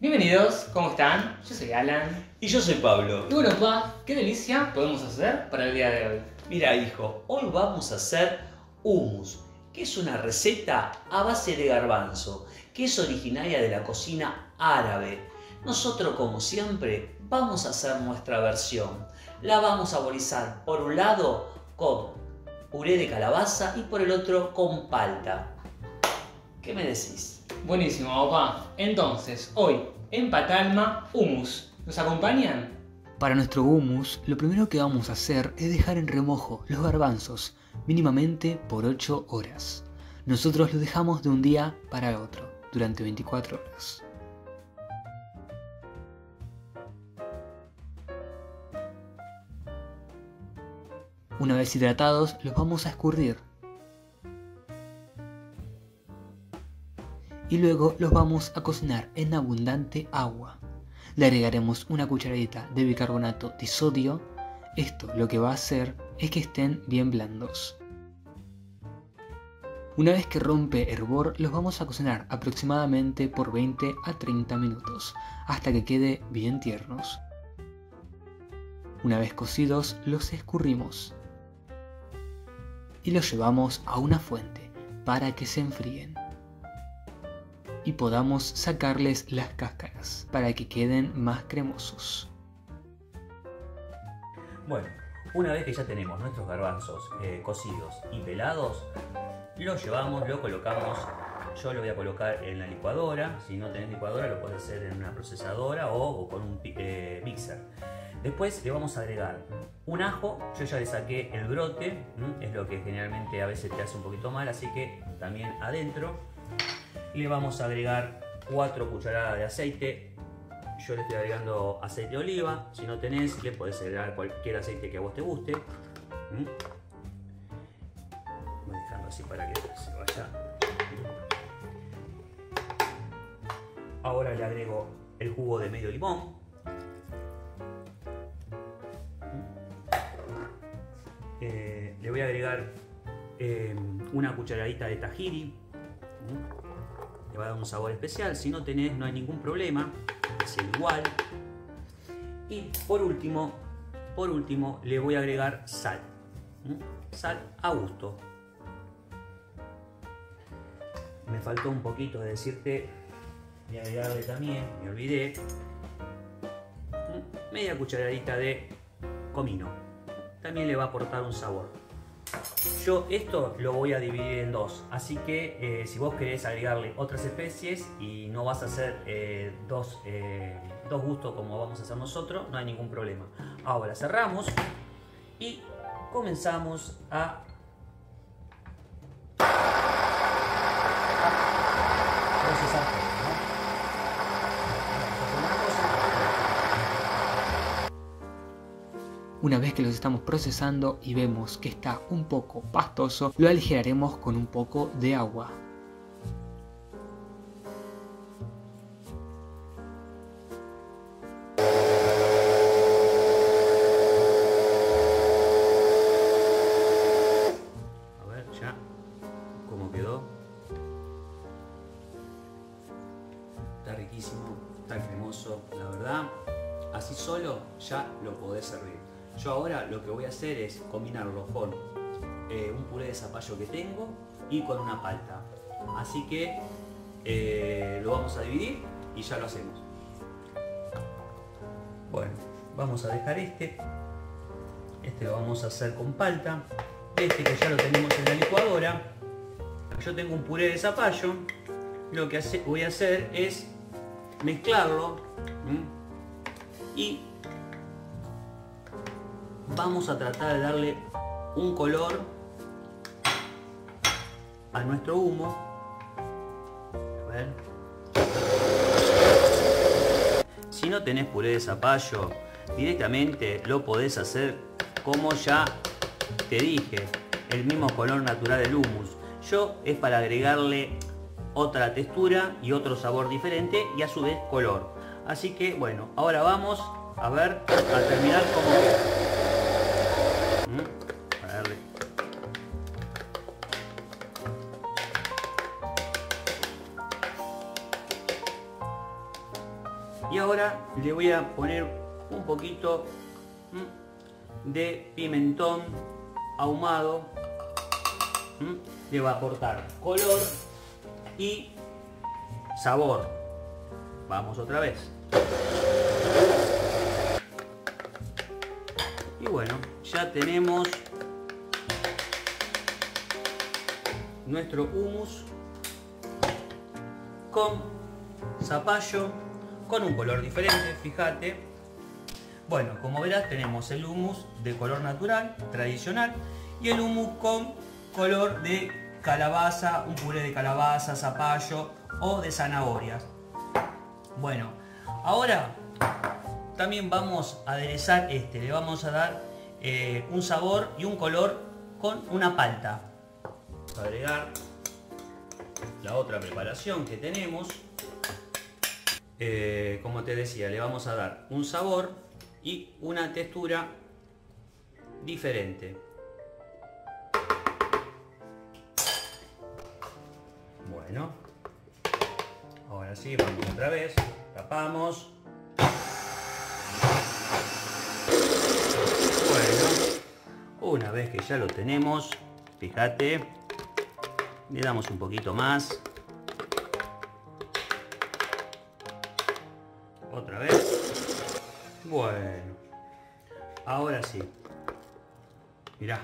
Bienvenidos, ¿cómo están? Yo soy Alan. Y yo soy Pablo. Y bueno, pa, ¿qué delicia podemos hacer para el día de hoy? Mira, hijo, hoy vamos a hacer hummus, que es una receta a base de garbanzo, que es originaria de la cocina árabe. Nosotros, como siempre, vamos a hacer nuestra versión. La vamos a saborizar por un lado con puré de calabaza y por el otro con palta. ¿Qué me decís? Buenísimo, papá. Entonces, hoy, en Patalma, hummus. ¿Nos acompañan? Para nuestro hummus, lo primero que vamos a hacer es dejar en remojo los garbanzos, mínimamente por 8 horas. Nosotros los dejamos de un día para otro, durante 24 horas. Una vez hidratados, los vamos a escurrir. Y luego los vamos a cocinar en abundante agua. Le agregaremos una cucharadita de bicarbonato de sodio. Esto lo que va a hacer es que estén bien blandos. Una vez que rompe hervor, los vamos a cocinar aproximadamente por 20 a 30 minutos, hasta que quede bien tiernos. Una vez cocidos, los escurrimos y los llevamos a una fuente para que se enfríen y podamos sacarles las cáscaras para que queden más cremosos. Bueno, una vez que ya tenemos nuestros garbanzos cocidos y pelados, los llevamos, lo colocamos. Yo lo voy a colocar en la licuadora. Si no tenés licuadora, lo puedes hacer en una procesadora o con un mixer. Después le vamos a agregar un ajo. Yo ya le saqué el brote, es lo que generalmente a veces te hace un poquito mal, así que también adentro. Le vamos a agregar 4 cucharadas de aceite. Yo le estoy agregando aceite de oliva. Si no tenés, le podés agregar cualquier aceite que a vos te guste. Voy dejando así para que se vaya. Ahora le agrego el jugo de medio limón. Le voy a agregar una cucharadita de tahini. Le va a dar un sabor especial. Si no tenés, no hay ningún problema, es igual. Y por último le voy a agregar sal. Sal a gusto. Me faltó un poquito de decirte, voy a agregarle también, me olvidé, media cucharadita de comino. También le va a aportar un sabor. Yo esto lo voy a dividir en dos, así que si vos querés agregarle otras especies y no vas a hacer dos gustos como vamos a hacer nosotros, no hay ningún problema. Ahora cerramos y comenzamos a procesar. Una vez que los estamos procesando y vemos que está un poco pastoso, lo aligeraremos con un poco de agua. A ver ya cómo quedó. Está riquísimo, está cremoso, la verdad. Así solo ya lo podés servir. Yo ahora lo que voy a hacer es combinarlo con un puré de zapallo que tengo y con una palta. Así que lo vamos a dividir y ya lo hacemos. Bueno, vamos a dejar este lo vamos a hacer con palta. Este que ya lo tenemos en la licuadora. Yo tengo un puré de zapallo. Lo que voy a hacer es mezclarlo y vamos a tratar de darle un color a nuestro humo. A ver. Si no tenés puré de zapallo, directamente lo podés hacer como ya te dije, el mismo color natural del hummus. Yo es para agregarle otra textura y otro sabor diferente y a su vez color. Así que bueno, ahora vamos a ver, a terminar cómo queda. A darle. Y ahora le voy a poner un poquito de pimentón ahumado. Le va a aportar color y sabor. Vamos otra vez. Y bueno, ya tenemos nuestro hummus con zapallo, con un color diferente, fíjate. Bueno, como verás, tenemos el hummus de color natural, tradicional, y el hummus con color de calabaza, un puré de calabaza, zapallo o de zanahorias. Bueno, ahora también vamos a aderezar le vamos a dar un sabor y un color con una palta. Agregar la otra preparación que tenemos. Como te decía, le vamos a dar un sabor y una textura diferente. Bueno, ahora sí, vamos otra vez, tapamos. Bueno, una vez que ya lo tenemos, fíjate, le damos un poquito más. Otra vez. Bueno, ahora sí. Mirá.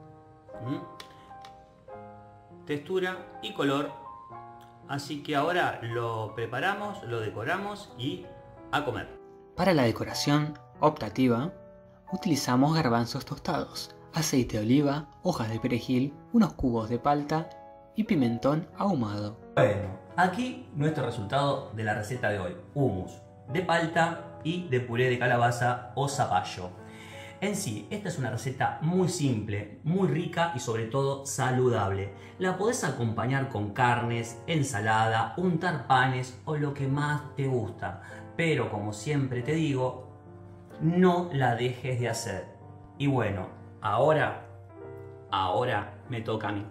Textura y color. Así que ahora lo preparamos, lo decoramos y a comer. Para la decoración optativa, utilizamos garbanzos tostados, aceite de oliva, hojas de perejil, unos cubos de palta y pimentón ahumado. Bueno, aquí nuestro resultado de la receta de hoy. Hummus de palta y de puré de calabaza o zapallo. En sí, esta es una receta muy simple, muy rica y sobre todo saludable. La podés acompañar con carnes, ensalada, untar panes o lo que más te gusta. Pero como siempre te digo, no la dejes de hacer. Y bueno, ahora me toca a mí.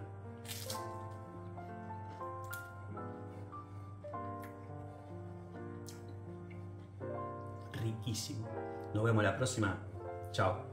Riquísimo. Nos vemos la próxima. Chao.